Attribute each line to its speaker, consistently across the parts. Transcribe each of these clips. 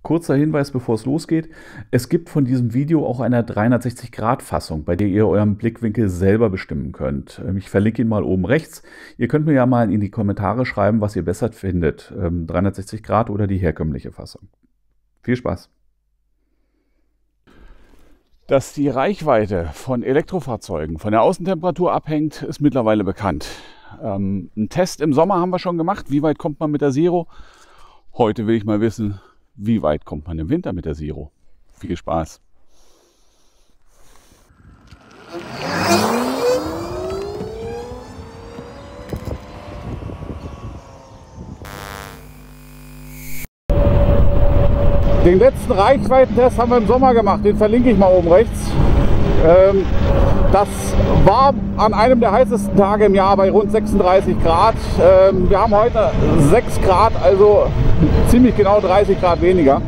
Speaker 1: Kurzer Hinweis, bevor es losgeht. Es gibt von diesem Video auch eine 360-Grad-Fassung, bei der ihr euren Blickwinkel selber bestimmen könnt. Ich verlinke ihn mal oben rechts. Ihr könnt mir ja mal in die Kommentare schreiben, was ihr besser findet. 360 Grad oder die herkömmliche Fassung. Viel Spaß! Dass die Reichweite von Elektrofahrzeugen von der Außentemperatur abhängt, ist mittlerweile bekannt. Einen Test im Sommer haben wir schon gemacht. Wie weit kommt man mit der Zero? Heute will ich mal wissen, wie weit kommt man im Winter mit der Zero? Viel Spaß! Den letzten Reichweitentest haben wir im Sommer gemacht, den verlinke ich mal oben rechts. Das war an einem der heißesten Tage im Jahr bei rund 36 Grad. Wir haben heute 6 Grad, also ziemlich genau 30 Grad weniger.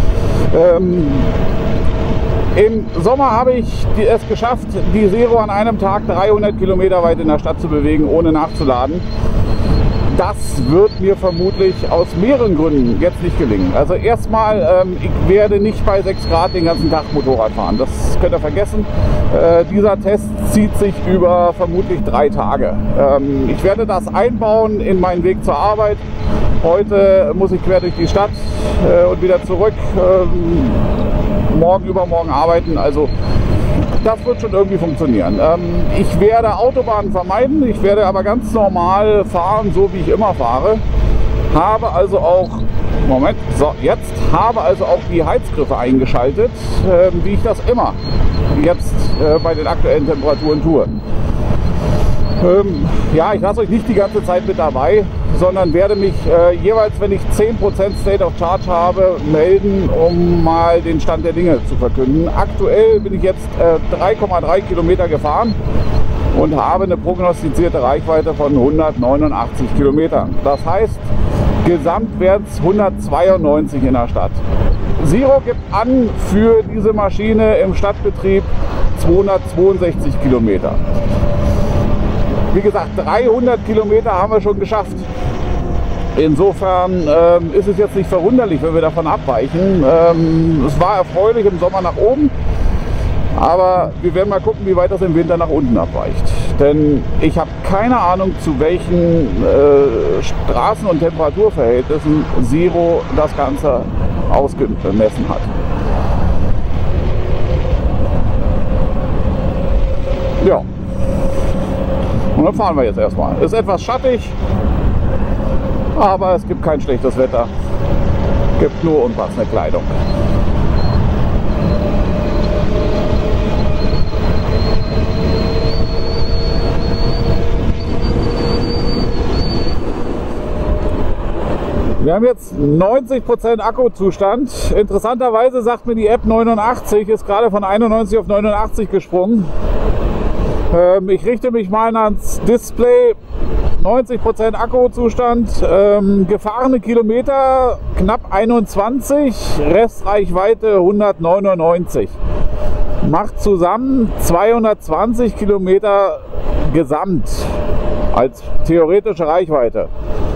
Speaker 1: Im Sommer habe ich es geschafft, die Zero an einem Tag 300 Kilometer weit in der Stadt zu bewegen, ohne nachzuladen. Das wird mir vermutlich aus mehreren Gründen jetzt nicht gelingen. Also erstmal, ich werde nicht bei 6 Grad den ganzen Tag Motorrad fahren. Das könnt ihr vergessen. Dieser Test zieht sich über vermutlich 3 Tage. Ich werde das einbauen in meinen Weg zur Arbeit. Heute muss ich quer durch die Stadt und wieder zurück. Morgen, übermorgen arbeiten. Also das wird schon irgendwie funktionieren. Ich werde Autobahnen vermeiden, ich werde aber ganz normal fahren, so wie ich immer fahre. Habe also auch, Moment, so jetzt, habe also auch die Heizgriffe eingeschaltet, wie ich das immer jetzt bei den aktuellen Temperaturen tue. Ja, ich lasse euch nicht die ganze Zeit mit dabei, sondern werde mich jeweils, wenn ich 10% State of Charge habe, melden, um mal den Stand der Dinge zu verkünden. Aktuell bin ich jetzt 3,3 Kilometer gefahren und habe eine prognostizierte Reichweite von 189 Kilometern. Das heißt, gesamt werden es 192 in der Stadt. Zero gibt an für diese Maschine im Stadtbetrieb 262 Kilometer. Wie gesagt, 300 Kilometer haben wir schon geschafft. Insofern ist es jetzt nicht verwunderlich, wenn wir davon abweichen. Es war erfreulich im Sommer nach oben, aber wir werden mal gucken, wie weit das im Winter nach unten abweicht. Denn ich habe keine Ahnung, zu welchen Straßen- und Temperaturverhältnissen Zero das Ganze ausgemessen hat. Ja. Und dann fahren wir jetzt erstmal. Ist etwas schattig, aber es gibt kein schlechtes Wetter. Gibt nur unpassende Kleidung. Wir haben jetzt 90% Akkuzustand. Interessanterweise sagt mir die App 89, ist gerade von 91 auf 89 gesprungen. Ich richte mich mal ans Display. 90% Akkuzustand, gefahrene Kilometer knapp 21, Restreichweite 199. Macht zusammen 220 Kilometer gesamt als theoretische Reichweite.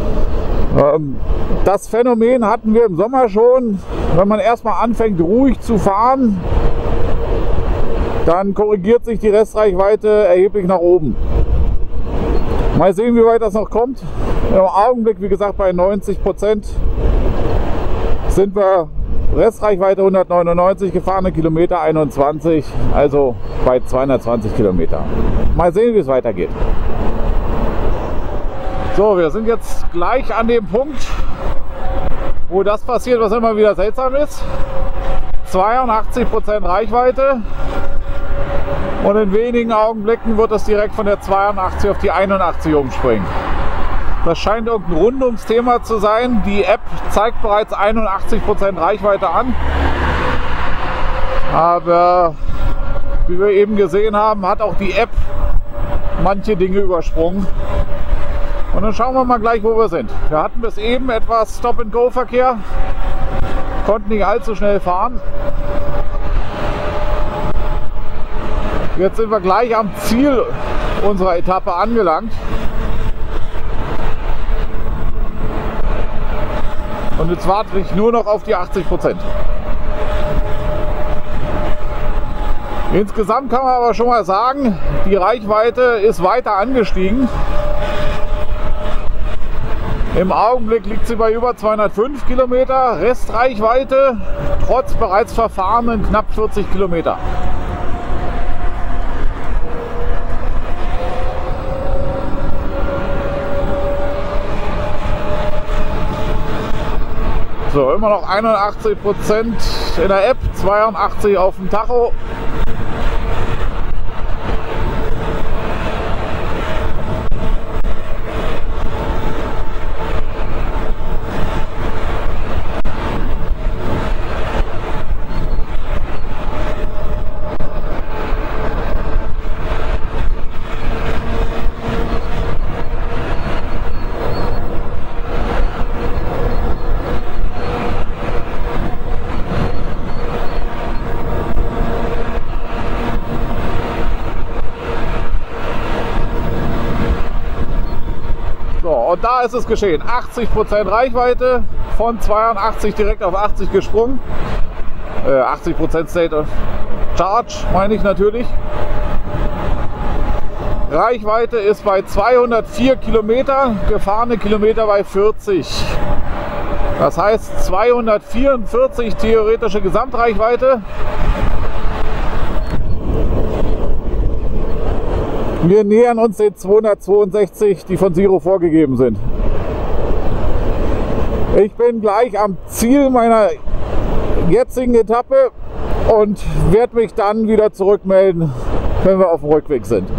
Speaker 1: Das Phänomen hatten wir im Sommer schon, wenn man erstmal anfängt ruhig zu fahren, dann korrigiert sich die Restreichweite erheblich nach oben. Mal sehen, wie weit das noch kommt. Im Augenblick, wie gesagt, bei 90% sind wir Restreichweite 199, gefahrene Kilometer 21, also bei 220 Kilometer. Mal sehen, wie es weitergeht. So, wir sind jetzt gleich an dem Punkt, wo das passiert, was immer wieder seltsam ist. 82% Reichweite. Und in wenigen Augenblicken wird es direkt von der 82 auf die 81 umspringen. Das scheint irgendein Rundungsthema zu sein. Die App zeigt bereits 81% Reichweite an. Aber wie wir eben gesehen haben, hat auch die App manche Dinge übersprungen. Und dann schauen wir mal gleich, wo wir sind. Wir hatten bis eben etwas Stop-and-Go-Verkehr, konnten nicht allzu schnell fahren. Jetzt sind wir gleich am Ziel unserer Etappe angelangt. Und jetzt warte ich nur noch auf die 80%. Insgesamt kann man aber schon mal sagen, die Reichweite ist weiter angestiegen. Im Augenblick liegt sie bei über 205 Kilometer, Restreichweite trotz bereits verfahrenen knapp 40 Kilometer. So, immer noch 81% in der App, 82 auf dem Tacho. Und da ist es geschehen. 80% Reichweite, von 82 direkt auf 80 gesprungen. 80% State of Charge, meine ich natürlich. Reichweite ist bei 204 Kilometer, gefahrene Kilometer bei 40. Das heißt 244 theoretische Gesamtreichweite. Wir nähern uns den 262, die von Siro vorgegeben sind. Ich bin gleich am Ziel meiner jetzigen Etappe und werde mich dann wieder zurückmelden, wenn wir auf dem Rückweg sind.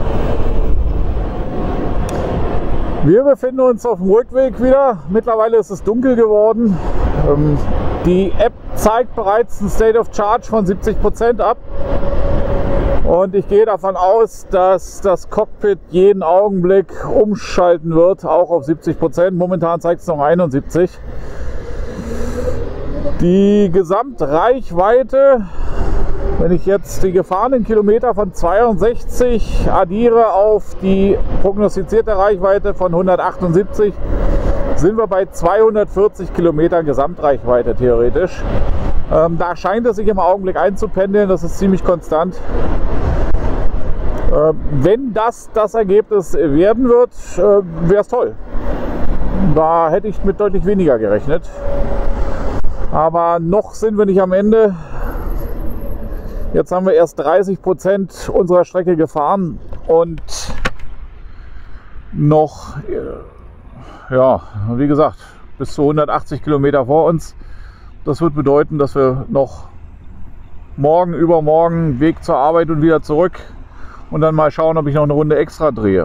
Speaker 1: Wir befinden uns auf dem Rückweg wieder. Mittlerweile ist es dunkel geworden. Die App zeigt bereits ein State of Charge von 70% ab. Und ich gehe davon aus, dass das Cockpit jeden Augenblick umschalten wird, auch auf 70%. Momentan zeigt es noch 71%. Die Gesamtreichweite, wenn ich jetzt die gefahrenen Kilometer von 62 addiere auf die prognostizierte Reichweite von 178, sind wir bei 240 Kilometern Gesamtreichweite theoretisch. Da scheint es sich im Augenblick einzupendeln, das ist ziemlich konstant. Wenn das Ergebnis werden wird, wäre es toll. Da hätte ich mit deutlich weniger gerechnet. Aber noch sind wir nicht am Ende. Jetzt haben wir erst 30% unserer Strecke gefahren und noch, ja, wie gesagt, bis zu 180 Kilometer vor uns. Das wird bedeuten, dass wir noch morgen, übermorgen Weg zur Arbeit und wieder zurück und dann mal schauen, ob ich noch eine Runde extra drehe.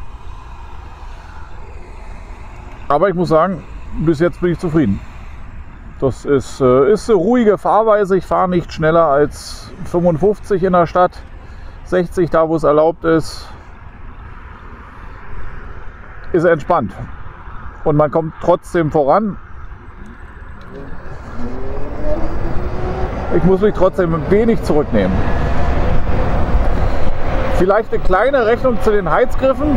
Speaker 1: Aber ich muss sagen, bis jetzt bin ich zufrieden. Das ist eine ruhige Fahrweise. Ich fahre nicht schneller als 55 in der Stadt, 60 da, wo es erlaubt ist. Ist entspannt und man kommt trotzdem voran. Ich muss mich trotzdem ein wenig zurücknehmen. Vielleicht eine kleine Rechnung zu den Heizgriffen.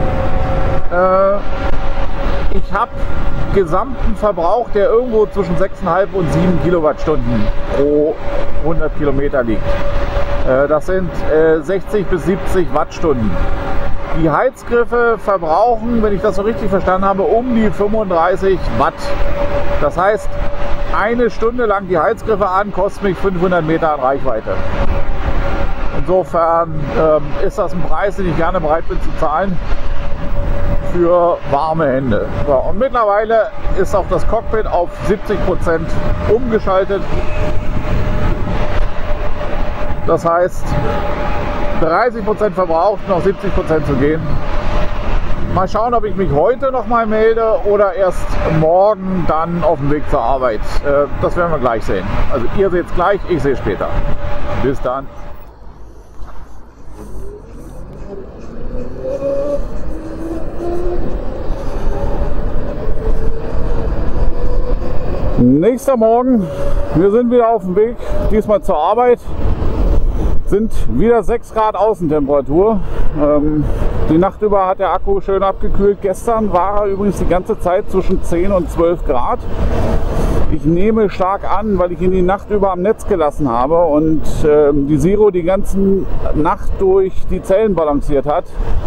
Speaker 1: Ich habe gesamten Verbrauch, der irgendwo zwischen 6,5 und 7 Kilowattstunden pro 100 Kilometer liegt. Das sind 60 bis 70 Wattstunden. Die Heizgriffe verbrauchen, wenn ich das so richtig verstanden habe, um die 35 Watt. Das heißt, eine Stunde lang die Heizgriffe an, kostet mich 500 Meter an Reichweite. Insofern ist das ein Preis, den ich gerne bereit bin zu zahlen für warme Hände. So, und mittlerweile ist auch das Cockpit auf 70% umgeschaltet. Das heißt, 30% verbraucht, noch 70% zu gehen. Mal schauen, ob ich mich heute noch mal melde oder erst morgen dann auf dem Weg zur Arbeit. Das werden wir gleich sehen. Also ihr seht es gleich, ich sehe es später. Bis dann. Nächster Morgen, wir sind wieder auf dem Weg, diesmal zur Arbeit. Sind wieder 6 Grad Außentemperatur. Die Nacht über hat der Akku schön abgekühlt. Gestern war er übrigens die ganze Zeit zwischen 10 und 12 Grad. Ich nehme stark an, weil ich ihn die Nacht über am Netz gelassen habe und die Zero die ganze Nacht durch die Zellen balanciert hat,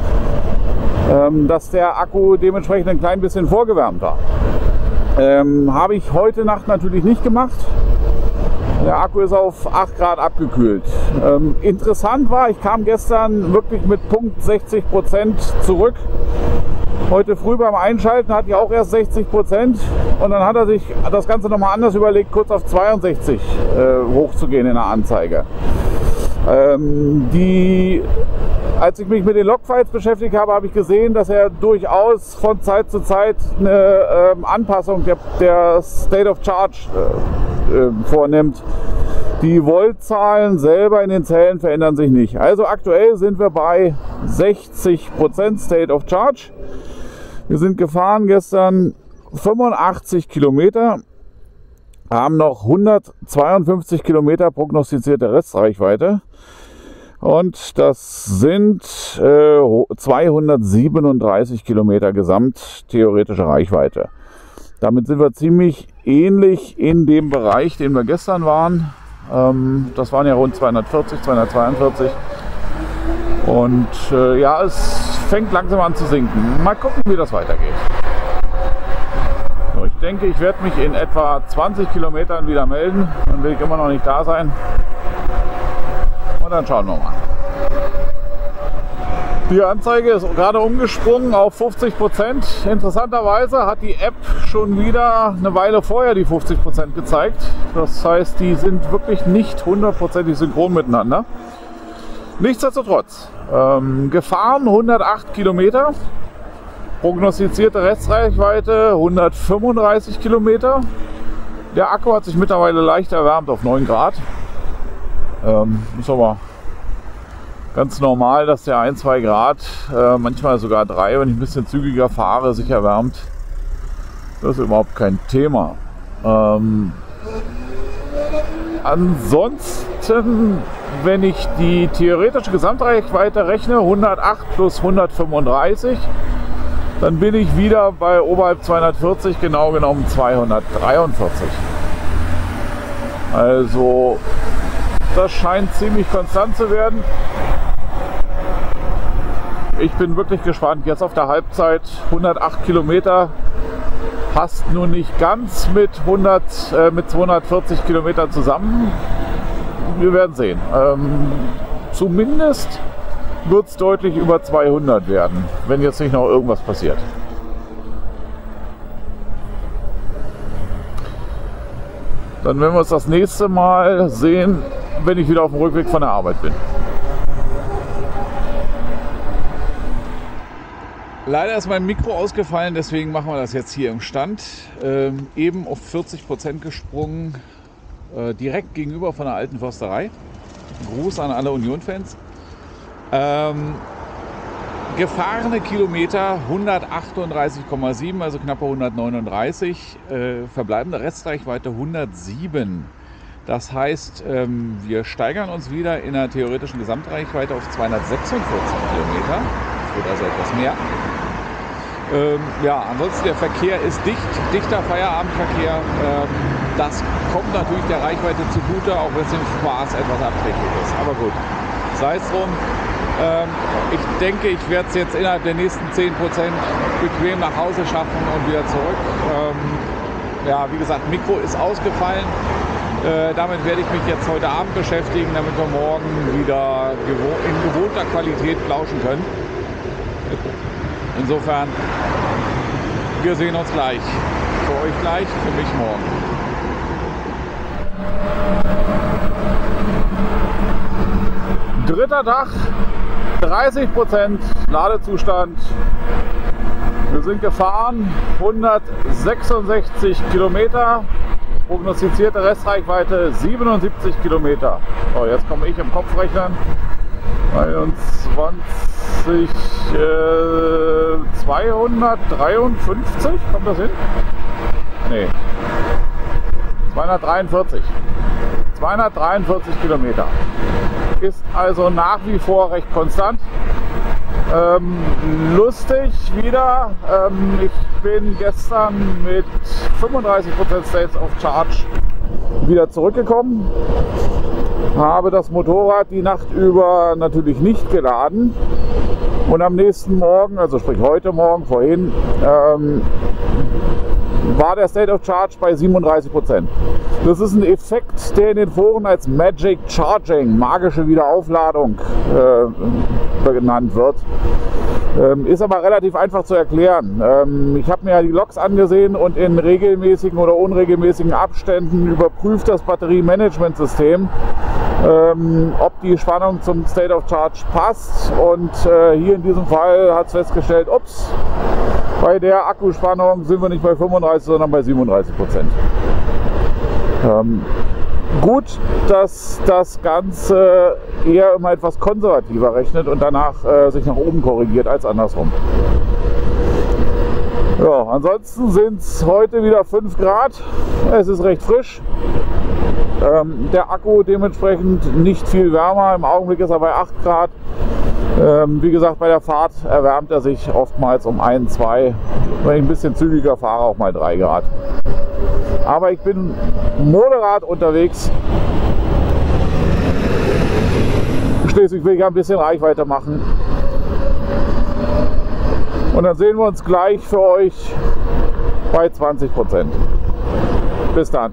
Speaker 1: dass der Akku dementsprechend ein klein bisschen vorgewärmt war. Habe ich heute Nacht natürlich nicht gemacht. Der Akku ist auf 8 Grad abgekühlt. Interessant war, ich kam gestern wirklich mit Punkt 60% zurück. Heute früh beim Einschalten hatte ich auch erst 60% und dann hat er sich das Ganze nochmal anders überlegt, kurz auf 62 hochzugehen in der Anzeige. Als ich mich mit den Logfiles beschäftigt habe, habe ich gesehen, dass er durchaus von Zeit zu Zeit eine Anpassung der State of Charge vornimmt. Die Voltzahlen selber in den Zellen verändern sich nicht. Also aktuell sind wir bei 60% State of Charge. Wir sind gefahren gestern 85 Kilometer, haben noch 152 Kilometer prognostizierte Restreichweite und das sind 237 Kilometer gesamt theoretische Reichweite. Damit sind wir ziemlich ähnlich in dem Bereich, den wir gestern waren. Das waren ja rund 240, 242. Und ja, es fängt langsam an zu sinken. Mal gucken, wie das weitergeht. So, ich denke, ich werde mich in etwa 20 Kilometern wieder melden. Dann will ich immer noch nicht da sein. Und dann schauen wir mal. Die Anzeige ist gerade umgesprungen auf 50%. Interessanterweise hat die App schon wieder eine Weile vorher die 50% gezeigt. Das heißt, die sind wirklich nicht hundertprozentig synchron miteinander. Nichtsdestotrotz, gefahren 108 Kilometer, prognostizierte Restreichweite 135 Kilometer. Der Akku hat sich mittlerweile leicht erwärmt auf 9 Grad. Ist aber ganz normal, dass der 1-2 Grad, manchmal sogar 3, wenn ich ein bisschen zügiger fahre, sich erwärmt. Das ist überhaupt kein Thema. Ansonsten, wenn ich die theoretische Gesamtreichweite rechne, 108 plus 135, dann bin ich wieder bei oberhalb 240, genau genommen 243. Also das scheint ziemlich konstant zu werden. Ich bin wirklich gespannt. Jetzt auf der Halbzeit 108 Kilometer. Passt nun nicht ganz mit 240 Kilometern zusammen. Wir werden sehen. Zumindest wird es deutlich über 200 werden, wenn jetzt nicht noch irgendwas passiert. Dann werden wir uns das nächste Mal sehen, wenn ich wieder auf dem Rückweg von der Arbeit bin. Leider ist mein Mikro ausgefallen, deswegen machen wir das jetzt hier im Stand. Eben auf 40% gesprungen, direkt gegenüber von der alten Försterei. Gruß an alle Union-Fans. Gefahrene Kilometer 138,7, also knappe 139. Verbleibende Restreichweite 107. Das heißt, wir steigern uns wieder in der theoretischen Gesamtreichweite auf 246 Kilometer. Das wird also etwas mehr. Ja, ansonsten der Verkehr ist dichter Feierabendverkehr. Das kommt natürlich der Reichweite zugute, auch wenn es im Spaß etwas abträglich ist. Aber gut, sei es drum. Ich denke, ich werde es jetzt innerhalb der nächsten 10% bequem nach Hause schaffen und wieder zurück. Ja, wie gesagt, Mikro ist ausgefallen. Damit werde ich mich jetzt heute Abend beschäftigen, damit wir morgen wieder in gewohnter Qualität plauschen können. Insofern, wir sehen uns gleich. Für euch gleich, für mich morgen. Dritter Tag, 30% Ladezustand. Wir sind gefahren, 166 Kilometer. Prognostizierte Restreichweite 77 Kilometer. So, jetzt komme ich im Kopfrechnen. 21, 253, kommt das hin? Nee. 243. 243 Kilometer. Ist also nach wie vor recht konstant. Lustig wieder, ich bin gestern mit 35% State of Charge wieder zurückgekommen, habe das Motorrad die Nacht über natürlich nicht geladen und am nächsten Morgen, also sprich heute Morgen, vorhin, war der State of Charge bei 37%. Das ist ein Effekt, der in den Foren als Magic Charging, magische Wiederaufladung, genannt wird. Ist aber relativ einfach zu erklären. Ich habe mir ja die Logs angesehen und in regelmäßigen oder unregelmäßigen Abständen überprüft das Batteriemanagementsystem, ob die Spannung zum State of Charge passt. Und hier in diesem Fall hat es festgestellt, ups, bei der Akkuspannung sind wir nicht bei 35, sondern bei 37%. Gut, dass das Ganze eher immer etwas konservativer rechnet und danach sich nach oben korrigiert als andersrum. Ja, ansonsten sind es heute wieder 5 Grad. Es ist recht frisch. Der Akku dementsprechend nicht viel wärmer. Im Augenblick ist er bei 8 Grad. Wie gesagt, bei der Fahrt erwärmt er sich oftmals um 1, 2, wenn ich ein bisschen zügiger fahre, auch mal 3 Grad. Aber ich bin moderat unterwegs. Schließlich will ich ein bisschen Reichweite machen. Und dann sehen wir uns gleich für euch bei 20%. Bis dann.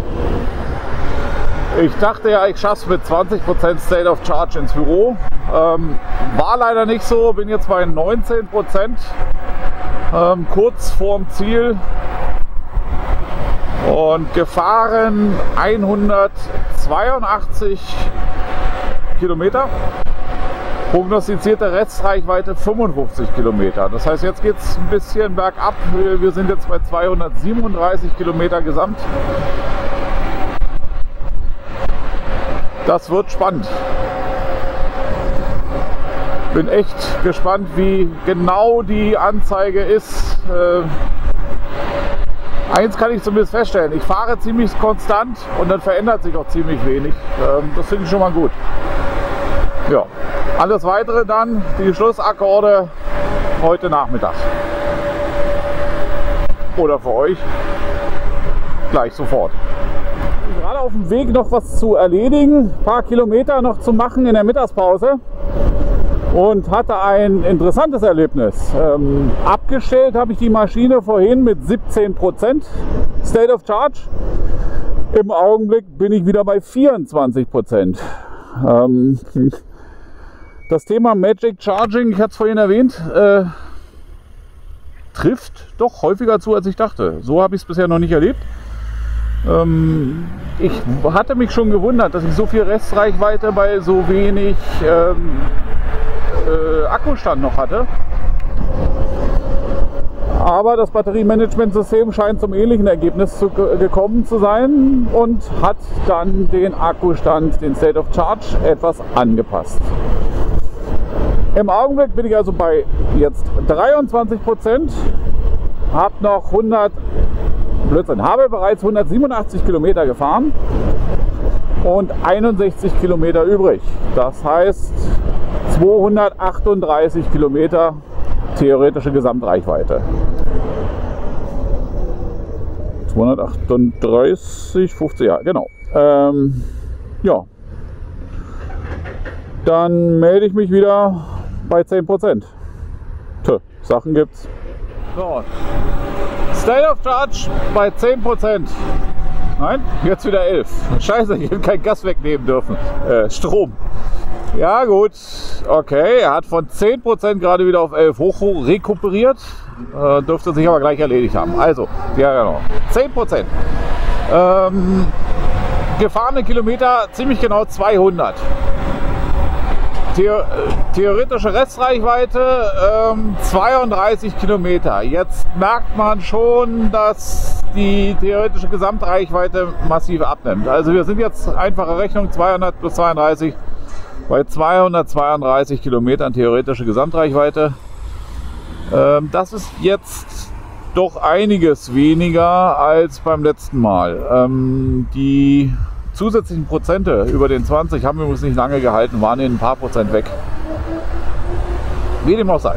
Speaker 1: Ich dachte ja, ich schaffe es mit 20% State of Charge ins Büro. War leider nicht so, bin jetzt bei 19%, kurz vorm Ziel und gefahren 182 Kilometer. Prognostizierte Restreichweite 55 Kilometer. Das heißt, jetzt geht es ein bisschen bergab. Wir sind jetzt bei 237 Kilometer gesamt. Das wird spannend. Bin echt gespannt, wie genau die Anzeige ist. Eins kann ich zumindest feststellen, ich fahre ziemlich konstant und dann verändert sich auch ziemlich wenig. Das finde ich schon mal gut. Ja, alles weitere dann, die Schlussakkorde heute Nachmittag. Oder für euch gleich sofort. Gerade auf dem Weg noch was zu erledigen, ein paar Kilometer noch zu machen in der Mittagspause und hatte ein interessantes Erlebnis. Abgestellt habe ich die Maschine vorhin mit 17% State of Charge. Im Augenblick bin ich wieder bei 24%. Das Thema Magic Charging, ich hatte es vorhin erwähnt, trifft doch häufiger zu, als ich dachte. So habe ich es bisher noch nicht erlebt. Ich hatte mich schon gewundert, dass ich so viel Restreichweite bei so wenig Akkustand noch hatte. Aber das Batteriemanagementsystem scheint zum ähnlichen Ergebnis gekommen zu sein und hat dann den Akkustand, den State of Charge, etwas angepasst. Im Augenblick bin ich also bei jetzt 23%, habe bereits 187 Kilometer gefahren und 61 Kilometer übrig. Das heißt 238 Kilometer theoretische Gesamtreichweite. 238, 50, ja, genau. Ja. Dann melde ich mich wieder bei 10%. Sachen gibt's. So. State of Charge bei 10%. Nein, jetzt wieder 11. Scheiße, ich hätte kein Gas wegnehmen dürfen. Strom. Ja gut, okay, er hat von 10% gerade wieder auf 11 hoch rekuperiert. Dürfte sich aber gleich erledigt haben. Also, ja genau, 10%. Gefahrene Kilometer ziemlich genau 200. Theoretische Restreichweite 32 Kilometer. Jetzt merkt man schon, dass die theoretische Gesamtreichweite massiv abnimmt. Also wir sind jetzt, einfache Rechnung, 200 plus 32 bei 232 Kilometern theoretische Gesamtreichweite. Das ist jetzt doch einiges weniger als beim letzten Mal. Die zusätzlichen Prozente über den 20 haben wir uns nicht lange gehalten, waren in ein paar Prozent weg. Wie dem auch sei.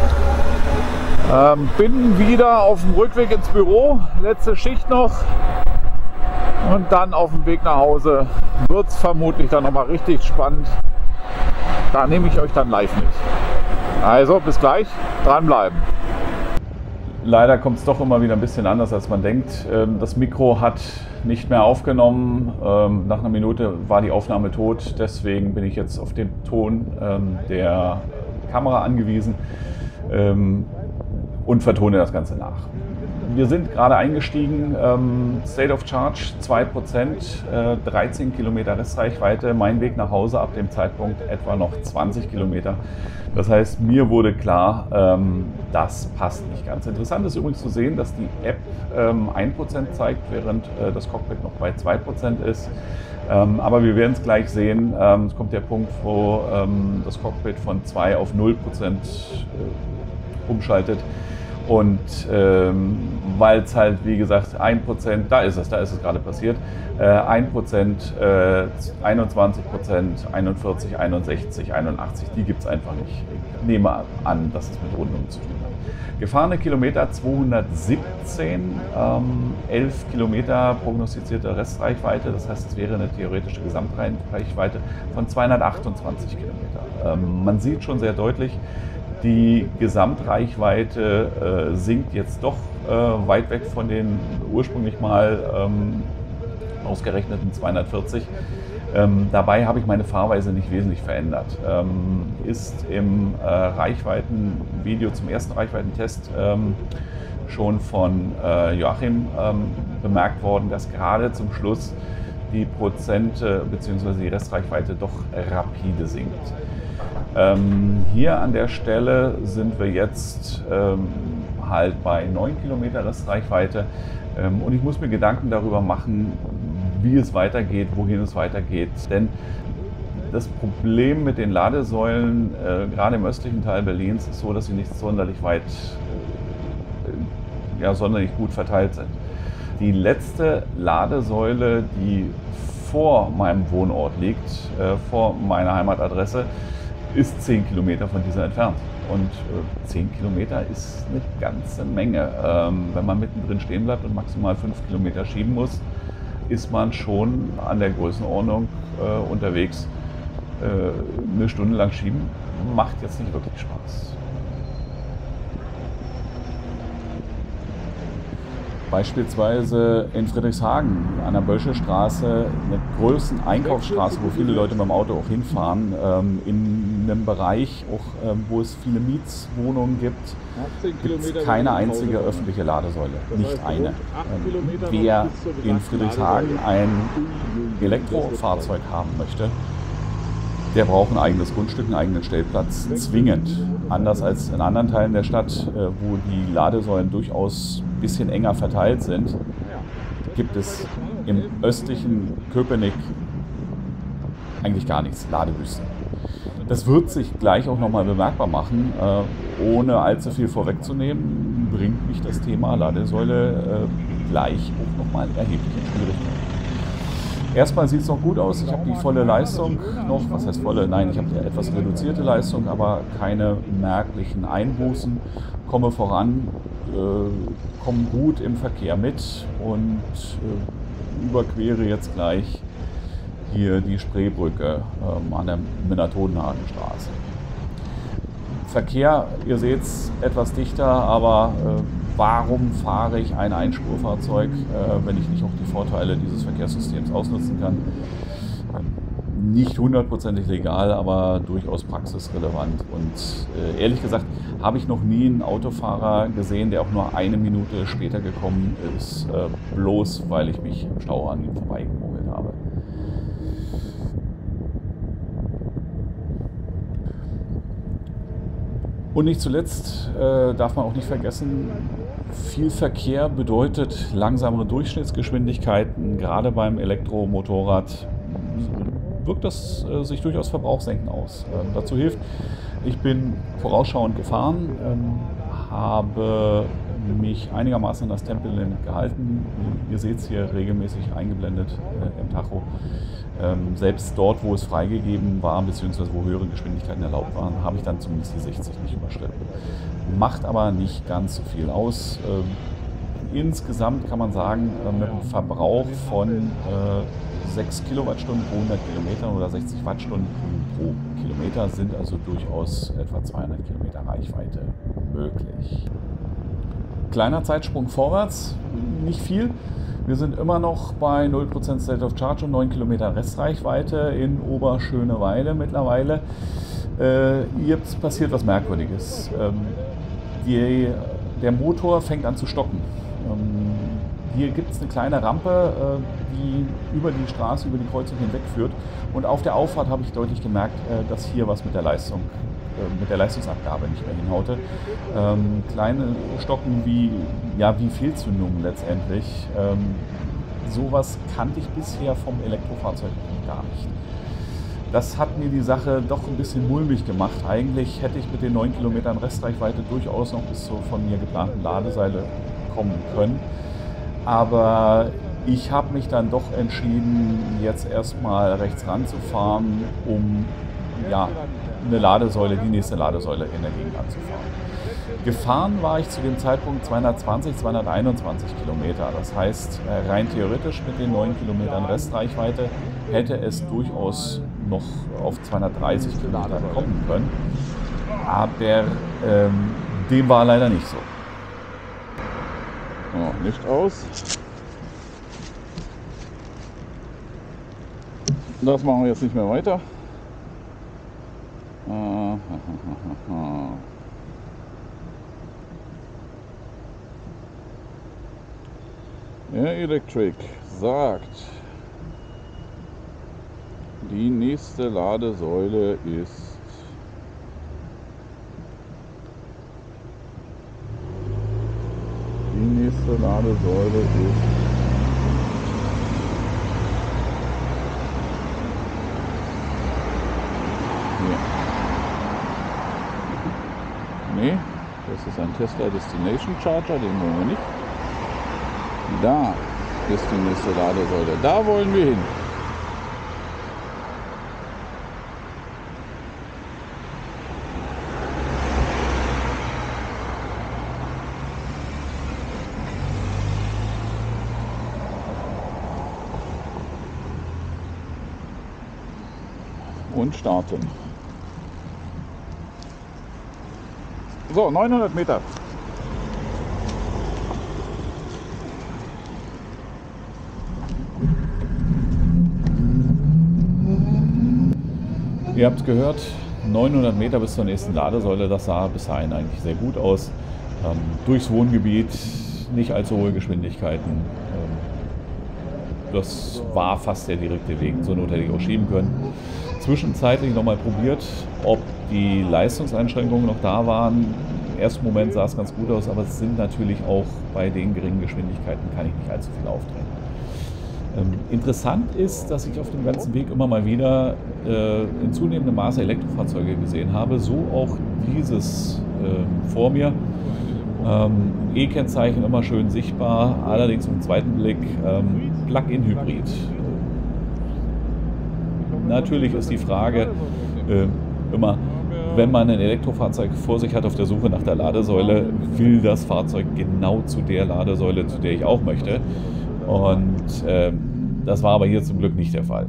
Speaker 1: Bin wieder auf dem Rückweg ins Büro, letzte Schicht noch und dann auf dem Weg nach Hause wird es vermutlich dann nochmal richtig spannend. Da nehme ich euch dann live mit. Also bis gleich, dranbleiben. Leider kommt es doch immer wieder ein bisschen anders, als man denkt. Das Mikro hat nicht mehr aufgenommen. Nach einer Minute war die Aufnahme tot. Deswegen bin ich jetzt auf den Ton der Kamera angewiesen und vertone das Ganze nach. Wir sind gerade eingestiegen, State of Charge 2%, 13 Kilometer Restreichweite, mein Weg nach Hause ab dem Zeitpunkt etwa noch 20 Kilometer. Das heißt, mir wurde klar, das passt nicht ganz. Interessant ist übrigens zu sehen, dass die App 1% zeigt, während das Cockpit noch bei 2% ist. Aber wir werden es gleich sehen, es kommt der Punkt, wo das Cockpit von 2 auf 0% umschaltet. Und weil es halt, wie gesagt, 1%, da ist es gerade passiert, 1%, 21%, 41, 61, 81, die gibt es einfach nicht. Ich nehme an, dass es mit Rundungen zu tun hat. Gefahrene Kilometer 217, 11 Kilometer prognostizierte Restreichweite, das heißt, es wäre eine theoretische Gesamtreichweite von 228 Kilometer. Man sieht schon sehr deutlich, die Gesamtreichweite sinkt jetzt doch weit weg von den ursprünglich mal ausgerechneten 240. Dabei habe ich meine Fahrweise nicht wesentlich verändert. Ist im Reichweitenvideo zum ersten Reichweitentest schon von Joachim bemerkt worden, dass gerade zum Schluss die Prozente bzw. die Restreichweite doch rapide sinkt. Hier an der Stelle sind wir jetzt halt bei 9 Kilometer Restreichweite und ich muss mir Gedanken darüber machen, wie es weitergeht, wohin es weitergeht. Denn das Problem mit den Ladesäulen, gerade im östlichen Teil Berlins, ist so, dass sie nicht sonderlich sonderlich gut verteilt sind. Die letzte Ladesäule, die vor meinem Wohnort liegt, vor meiner Heimatadresse, ist 10 Kilometer von dieser entfernt. Und 10 Kilometer ist eine ganze Menge. Wenn man mittendrin stehen bleibt und maximal 5 Kilometer schieben muss, ist man schon an der Größenordnung unterwegs. Eine Stunde lang schieben macht jetzt nicht wirklich Spaß. Beispielsweise in Friedrichshagen an der Böllsche Straße, eine größere Einkaufsstraße, wo viele Leute mit dem Auto auch hinfahren, in einem Bereich, auch, wo es viele Mietswohnungen gibt, gibt es keine einzige öffentliche Ladesäule, nicht eine. Wer in Friedrichshagen ein Elektrofahrzeug haben möchte, der braucht ein eigenes Grundstück, einen eigenen Stellplatz, zwingend. Anders als in anderen Teilen der Stadt, wo die Ladesäulen durchaus ein bisschen enger verteilt sind, gibt es im östlichen Köpenick eigentlich gar nichts, Ladewüsten. Das wird sich gleich auch nochmal bemerkbar machen. Ohne allzu viel vorwegzunehmen, bringt mich das Thema Ladesäule gleich auch nochmal erheblich in Schwierigkeiten. Erstmal sieht es noch gut aus, ich habe die volle Leistung noch, was heißt volle? Nein, ich habe eine etwas reduzierte Leistung, aber keine merklichen Einbußen, komme voran, komme gut im Verkehr mit und überquere jetzt gleich hier die Spreebrücke an der Minna-Todenhagen-Straße. Verkehr, ihr seht es, etwas dichter, aber warum fahre ich ein Einspurfahrzeug, wenn ich nicht auch die Vorteile dieses Verkehrssystems ausnutzen kann? Nicht hundertprozentig legal, aber durchaus praxisrelevant. Und ehrlich gesagt habe ich noch nie einen Autofahrer gesehen, der auch nur eine Minute später gekommen ist, bloß weil ich mich im Stau an ihm vorbeigemogelt habe. Und nicht zuletzt darf man auch nicht vergessen, viel Verkehr bedeutet langsamere Durchschnittsgeschwindigkeiten. Gerade beim Elektromotorrad wirkt das sich durchaus verbrauchssenkend aus. Dazu hilft, ich bin vorausschauend gefahren, habe mich einigermaßen an das Tempolimit gehalten. Ihr seht es hier regelmäßig eingeblendet im Tacho.
Speaker 2: Selbst dort, wo es freigegeben war, beziehungsweise wo höhere Geschwindigkeiten erlaubt waren, habe ich dann zumindest die 60 nicht überschritten. Macht aber nicht ganz so viel aus. Insgesamt kann man sagen, mit einem Verbrauch von 6 Kilowattstunden pro 100 Kilometer oder 60 Wattstunden pro Kilometer sind also durchaus etwa 200 Kilometer Reichweite möglich. Kleiner Zeitsprung vorwärts, nicht viel. Wir sind immer noch bei 0% State of Charge und 9 Kilometer Restreichweite in Oberschöneweide mittlerweile. Jetzt passiert was Merkwürdiges. Der Motor fängt an zu stocken. Hier gibt es eine kleine Rampe, die über die Straße, über die Kreuzung hinweg führt. Und auf der Auffahrt habe ich deutlich gemerkt, dass hier was mit der Leistungsabgabe nicht mehr hinhaute. Kleine Stocken wie Fehlzündungen letztendlich. Sowas kannte ich bisher vom Elektrofahrzeug gar nicht. Das hat mir die Sache doch ein bisschen mulmig gemacht. Eigentlich hätte ich mit den 9 Kilometern Restreichweite durchaus noch bis zur von mir geplanten Ladeseile kommen können. Aber ich habe mich dann doch entschieden, jetzt erstmal rechts ranzufahren, um eine Ladesäule, die nächste Ladesäule in der Gegend anzufahren. Gefahren war ich zu dem Zeitpunkt 220, 221 Kilometer. Das heißt, rein theoretisch mit den 9 Kilometern Restreichweite hätte es durchaus noch auf 230 Kilometer kommen können. Aber dem war leider nicht so.
Speaker 1: Oh, Licht aus. Das machen wir jetzt nicht mehr weiter. Air Electric sagt, die nächste Ladesäule ist Nee, das ist ein Tesla Destination Charger, den wollen wir nicht. Da ist die nächste Ladesäule, da wollen wir hin. Und starten. So, 900 Meter.
Speaker 2: Ihr habt gehört, 900 Meter bis zur nächsten Ladesäule, das sah bis dahin eigentlich sehr gut aus. Durchs Wohngebiet, nicht allzu hohe Geschwindigkeiten. Das war fast der direkte Weg, zur Not hätte ich auch schieben können. Zwischenzeitlich nochmal probiert, ob die Leistungseinschränkungen noch da waren. Im ersten Moment sah es ganz gut aus, aber es sind natürlich auch bei den geringen Geschwindigkeiten, kann ich nicht allzu viel aufdrehen. Interessant ist, dass ich auf dem ganzen Weg immer mal wieder in zunehmendem Maße Elektrofahrzeuge gesehen habe, so auch dieses vor mir. E-Kennzeichen immer schön sichtbar, allerdings im zweiten Blick Plug-in-Hybrid. Natürlich ist die Frage immer, wenn man ein Elektrofahrzeug vor sich hat auf der Suche nach der Ladesäule, will das Fahrzeug genau zu der Ladesäule, zu der ich auch möchte. Und das war aber hier zum Glück nicht der Fall.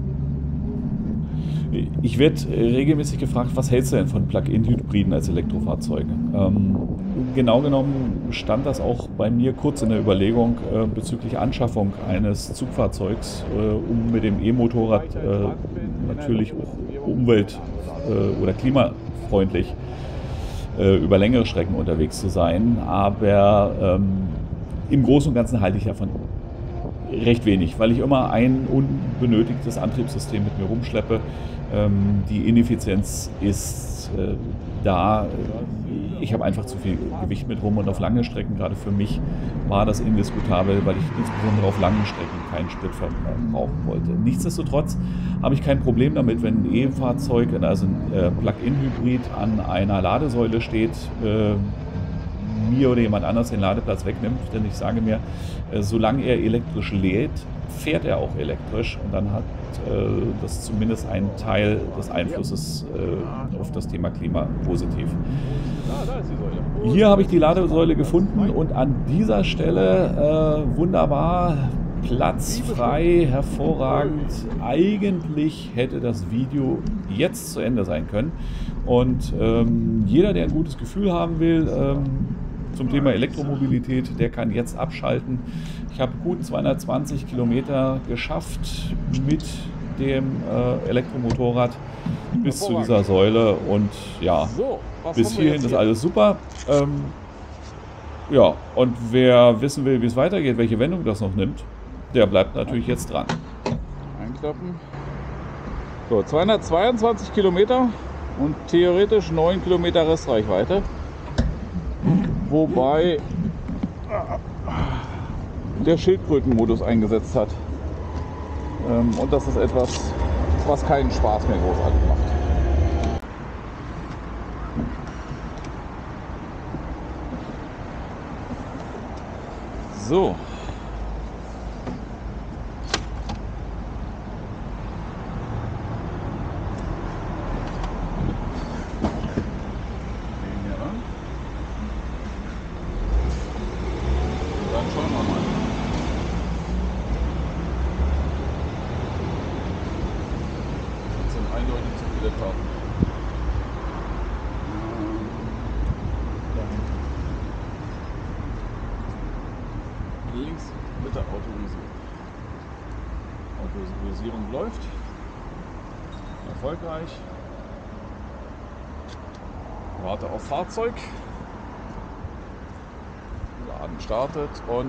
Speaker 2: Ich werde regelmäßig gefragt, was hältst du denn von Plug-in-Hybriden als Elektrofahrzeug? Genau genommen stand das auch bei mir kurz in der Überlegung bezüglich Anschaffung eines Zugfahrzeugs, um mit dem E-Motorrad natürlich auch umwelt- oder klimafreundlich über längere Strecken unterwegs zu sein. Aber im Großen und Ganzen halte ich davon recht wenig, weil ich immer ein unbenötigtes Antriebssystem mit mir rumschleppe. Die Ineffizienz ist da. Ich habe einfach zu viel Gewicht mit rum und auf lange Strecken, gerade für mich, war das indiskutabel, weil ich insbesondere auf langen Strecken keinen Sprit verbrauchen wollte. Nichtsdestotrotz habe ich kein Problem damit, wenn ein E-Fahrzeug, also ein Plug-in-Hybrid an einer Ladesäule steht, mir oder jemand anders den Ladeplatz wegnimmt, denn ich sage mir, solange er elektrisch lädt, fährt er auch elektrisch und dann hat das zumindest einen Teil des Einflusses auf das Thema Klima positiv. Hier habe ich die Ladesäule gefunden und an dieser Stelle wunderbar, platzfrei, hervorragend. Eigentlich hätte das Video jetzt zu Ende sein können und jeder, der ein gutes Gefühl haben will, zum Thema Elektromobilität, der kann jetzt abschalten. Ich habe gut 220 Kilometer geschafft mit dem Elektromotorrad bis zu dieser Säule und ja, bis hierhin ist alles super. Ja, und wer wissen will, wie es weitergeht, welche Wendung das noch nimmt, der bleibt natürlich jetzt dran.
Speaker 1: Einklappen. So, 222 Kilometer und theoretisch 9 Kilometer Restreichweite. Wobei der Schildkrötenmodus eingesetzt hat. Und das ist etwas, was keinen Spaß mehr großartig macht. So. Dann schauen wir mal. Das sind eindeutig zu viele Karten. Links bitte autorisieren. Autorisierung läuft. Erfolgreich. Warte auf Fahrzeug. Laden startet und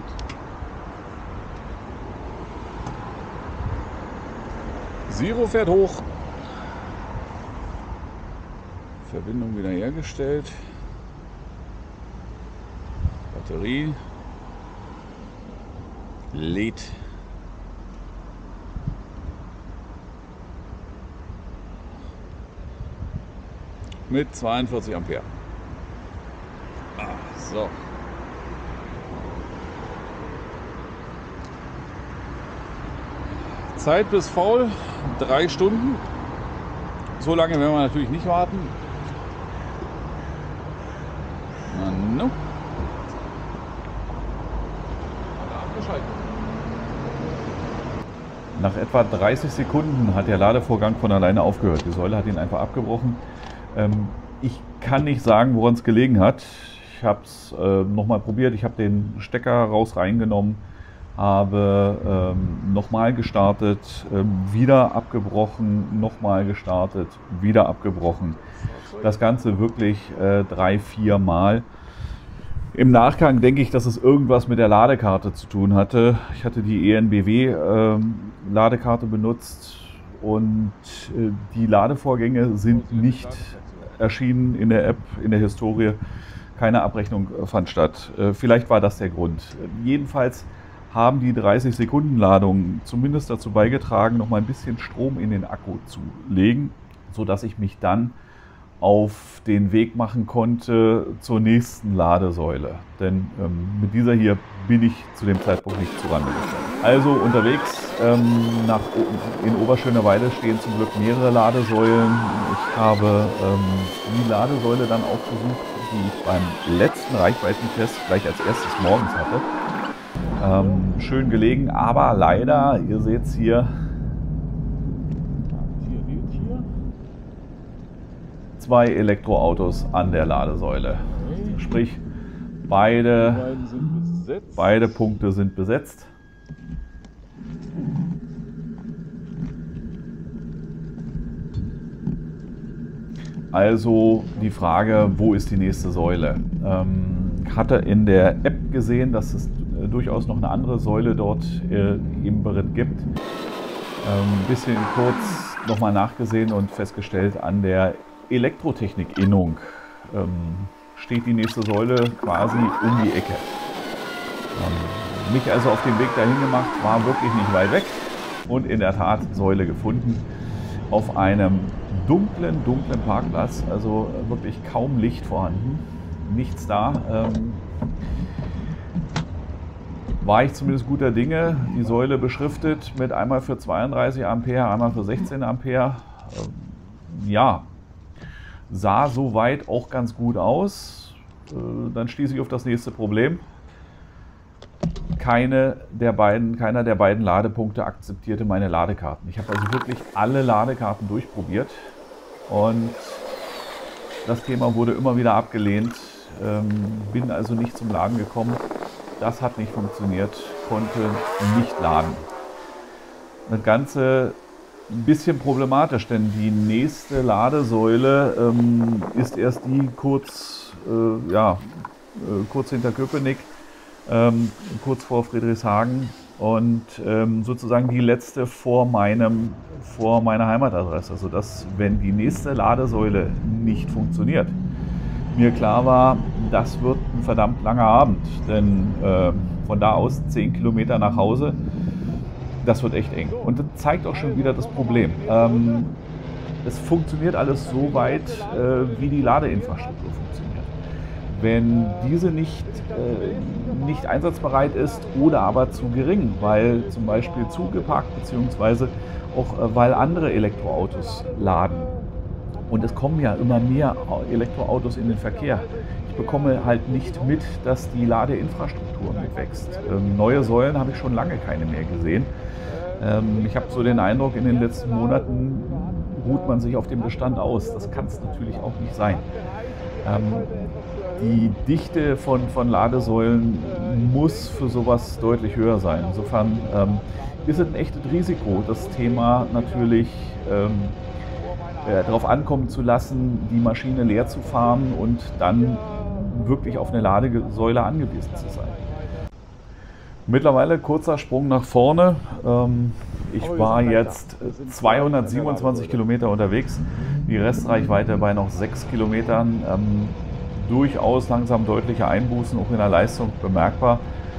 Speaker 1: Zero fährt hoch. Verbindung wiederhergestellt. Batterie lädt. Mit 42 Ampere. So. Zeit bis faul 3 Stunden. So lange werden wir natürlich nicht warten. No.
Speaker 2: Nach etwa 30 Sekunden hat der Ladevorgang von alleine aufgehört. Die Säule hat ihn einfach abgebrochen. Ich kann nicht sagen, woran es gelegen hat. Ich habe es nochmal probiert. Ich habe den Stecker reingenommen, habe nochmal gestartet, wieder abgebrochen, nochmal gestartet, wieder abgebrochen. Das Ganze wirklich 3-4 Mal. Im Nachgang denke ich, dass es irgendwas mit der Ladekarte zu tun hatte. Ich hatte die ENBW-Ladekarte benutzt und die Ladevorgänge sind nicht erschienen in der App, in der Historie. Keine Abrechnung fand statt. Vielleicht war das der Grund. Jedenfalls haben die 30-Sekunden-Ladungen zumindest dazu beigetragen, noch mal ein bisschen Strom in den Akku zu legen, sodass ich mich dann auf den Weg machen konnte zur nächsten Ladesäule. Denn mit dieser hier bin ich zu dem Zeitpunkt nicht zurande gekommen. Also unterwegs in Oberschöneweide stehen zum Glück mehrere Ladesäulen. Ich habe die Ladesäule dann aufgesucht, die ich beim letzten Reichweitentest gleich als erstes morgens hatte. Schön gelegen, aber leider, ihr seht es hier, zwei Elektroautos an der Ladesäule. Sprich, beide Punkte sind besetzt. Also die Frage, wo ist die nächste Säule? Ich hatte in der App gesehen, dass es durchaus noch eine andere Säule dort im Beritt gibt. Ein bisschen kurz nochmal nachgesehen und festgestellt, an der Elektrotechnik-Innung steht die nächste Säule quasi um die Ecke. Mich also auf den Weg dahin gemacht, war wirklich nicht weit weg und in der Tat Säule gefunden auf einem dunklen Parkplatz, also wirklich kaum Licht vorhanden, nichts da. war ich zumindest guter Dinge. Die Säule beschriftet mit einmal für 32 Ampere, einmal für 16 Ampere. Ja, sah soweit auch ganz gut aus. Dann stieß ich auf das nächste Problem. Keiner der beiden Ladepunkte akzeptierte meine Ladekarten. Ich habe also wirklich alle Ladekarten durchprobiert und das Thema wurde immer wieder abgelehnt. Bin also nicht zum Laden gekommen. Das hat nicht funktioniert, konnte nicht laden. Das Ganze ein bisschen problematisch, denn die nächste Ladesäule ist erst die kurz hinter Köpenick, kurz vor Friedrichshagen und sozusagen die letzte vor meiner Heimatadresse, sodass, wenn die nächste Ladesäule nicht funktioniert, mir klar war, das wird ein verdammt langer Abend, denn von da aus 10 Kilometer nach Hause, das wird echt eng. Und das zeigt auch schon wieder das Problem. Es funktioniert alles so weit, wie die Ladeinfrastruktur funktioniert. Wenn diese nicht einsatzbereit ist oder aber zu gering, weil zum Beispiel zugeparkt bzw. auch weil andere Elektroautos laden. Und es kommen ja immer mehr Elektroautos in den Verkehr. Ich bekomme halt nicht mit, dass die Ladeinfrastruktur mitwächst. Neue Säulen habe ich schon lange keine mehr gesehen. Ich habe so den Eindruck, in den letzten Monaten ruht man sich auf dem Bestand aus. Das kann es natürlich auch nicht sein. Die Dichte von Ladesäulen muss für sowas deutlich höher sein. Insofern ist es ein echtes Risiko, das Thema natürlich darauf ankommen zu lassen, die Maschine leer zu fahren und dann wirklich auf eine Ladesäule angewiesen zu sein. Mittlerweile kurzer Sprung nach vorne. Ich war jetzt 227 Kilometer unterwegs, die Restreichweite bei noch 6 Kilometern. Durchaus langsam deutliche Einbußen, auch in der Leistung bemerkbar.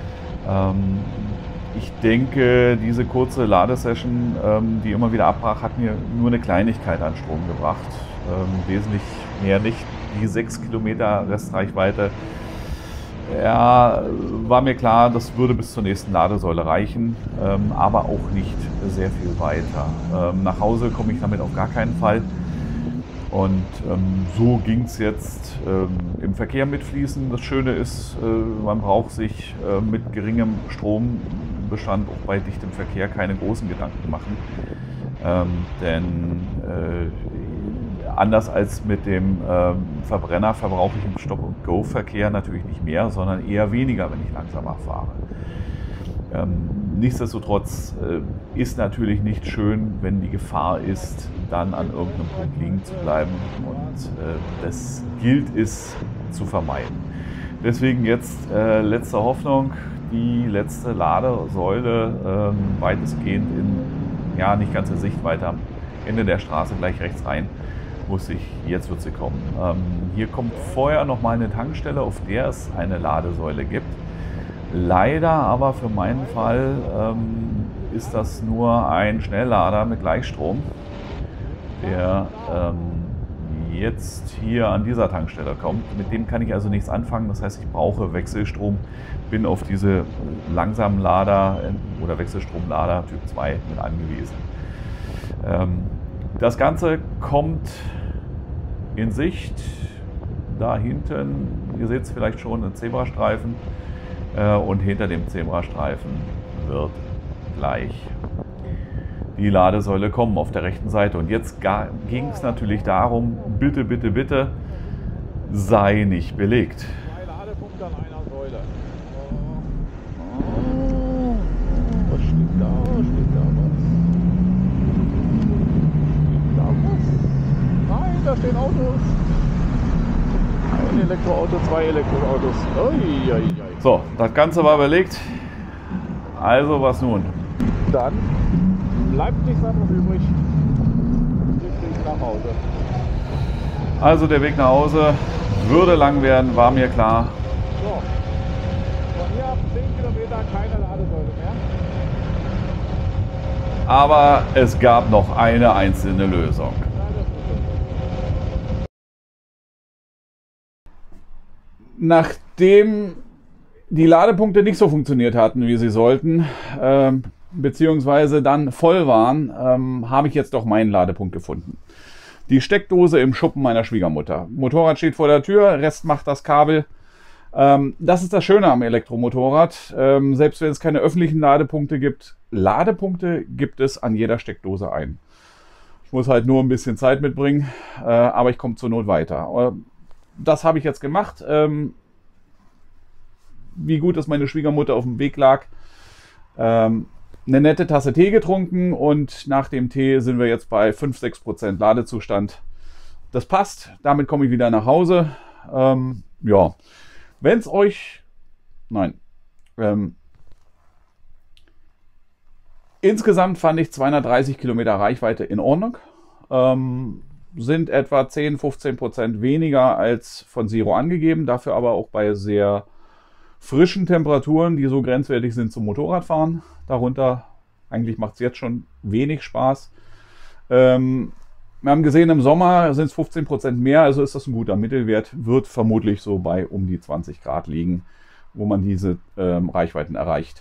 Speaker 2: Ich denke, diese kurze Ladesession, die immer wieder abbrach, hat mir nur eine Kleinigkeit an Strom gebracht. Wesentlich mehr nicht. Die 6 Kilometer Restreichweite, ja, war mir klar, das würde bis zur nächsten Ladesäule reichen, aber auch nicht sehr viel weiter. Nach Hause komme ich damit auf gar keinen Fall. Und so ging es jetzt im Verkehr mitfließen. Das Schöne ist, man braucht sich mit geringem Strombestand auch bei dichtem Verkehr keine großen Gedanken machen. Denn anders als mit dem Verbrenner verbrauche ich im Stop-and-Go-Verkehr natürlich nicht mehr, sondern eher weniger, wenn ich langsamer fahre. Nichtsdestotrotz ist natürlich nicht schön, wenn die Gefahr ist, dann an irgendeinem Punkt liegen zu bleiben, und das gilt es zu vermeiden. Deswegen jetzt letzte Hoffnung, die letzte Ladesäule weitestgehend in, ja, nicht ganz in Sichtweite am Ende der Straße gleich rechts rein, jetzt wird sie kommen. Hier kommt vorher noch mal eine Tankstelle, auf der es eine Ladesäule gibt. Leider aber für meinen Fall ist das nur ein Schnelllader mit Gleichstrom, der jetzt hier an dieser Tankstelle kommt. Mit dem kann ich also nichts anfangen, das heißt, ich brauche Wechselstrom, bin auf diese langsamen Lader oder Wechselstromlader Typ 2 mit angewiesen. Das Ganze kommt in Sicht, da hinten, ihr seht es vielleicht schon, ein Zebrastreifen. Und hinter dem Zebrastreifen wird gleich die Ladesäule kommen auf der rechten Seite. Und jetzt ging es natürlich darum, bitte, bitte, bitte, sei nicht belegt.
Speaker 1: 3 Ladepunkte an einer Säule. Was steht da? Steht da was? Nein, da stehen Autos. Ein Elektroauto, 2 Elektroautos. Ui, ui, ui.
Speaker 2: So, das Ganze war belegt. Also was nun?
Speaker 1: Dann bleibt nichts anderes übrig. Den Weg nach Hause.
Speaker 2: Also der Weg nach Hause würde lang werden, war mir klar.
Speaker 1: So, von hier ab 10 Kilometer keine Ladesäule mehr.
Speaker 2: Aber es gab noch eine einzelne Lösung. Nachdem
Speaker 1: die Ladepunkte nicht so funktioniert hatten, wie sie sollten, beziehungsweise dann voll waren, habe ich jetzt doch meinen Ladepunkt gefunden. Die Steckdose im Schuppen meiner Schwiegermutter. Motorrad steht vor der Tür, Rest macht das Kabel. Das ist das Schöne am Elektromotorrad. Selbst wenn es keine öffentlichen Ladepunkte gibt, Ladepunkte gibt es an jeder Steckdose ein. Ich muss halt nur ein bisschen Zeit mitbringen, aber ich komme zur Not weiter. Das habe ich jetzt gemacht. Wie gut, dass meine Schwiegermutter auf dem Weg lag. Eine nette Tasse Tee getrunken und nach dem Tee sind wir jetzt bei 5-6% Ladezustand. Das passt, damit komme ich wieder nach Hause. Ja, wenn es euch... Nein. Insgesamt fand ich 230 Kilometer Reichweite in Ordnung. Sind etwa 10-15% weniger als von Zero angegeben, dafür aber auch bei sehr frischen Temperaturen, die so grenzwertig sind zum Motorradfahren. Darunter eigentlich macht es jetzt schon wenig Spaß. Wir haben gesehen, im Sommer sind es 15% mehr, also ist das ein guter Mittelwert, wird vermutlich so bei um die 20 Grad liegen, wo man diese Reichweiten erreicht.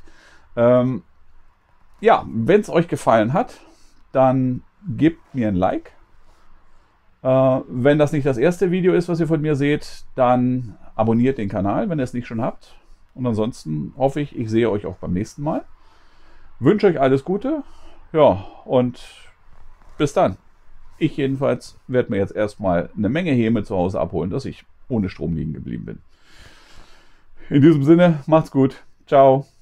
Speaker 1: Ja, wenn es euch gefallen hat, dann gebt mir ein Like. Wenn das nicht das erste Video ist, was ihr von mir seht, dann abonniert den Kanal, wenn ihr es nicht schon habt. Und ansonsten hoffe ich, ich sehe euch auch beim nächsten Mal. Wünsche euch alles Gute. Ja, und bis dann. Ich jedenfalls werde mir jetzt erstmal eine Menge Häme zu Hause abholen, dass ich ohne Strom liegen geblieben bin. In diesem Sinne, macht's gut. Ciao.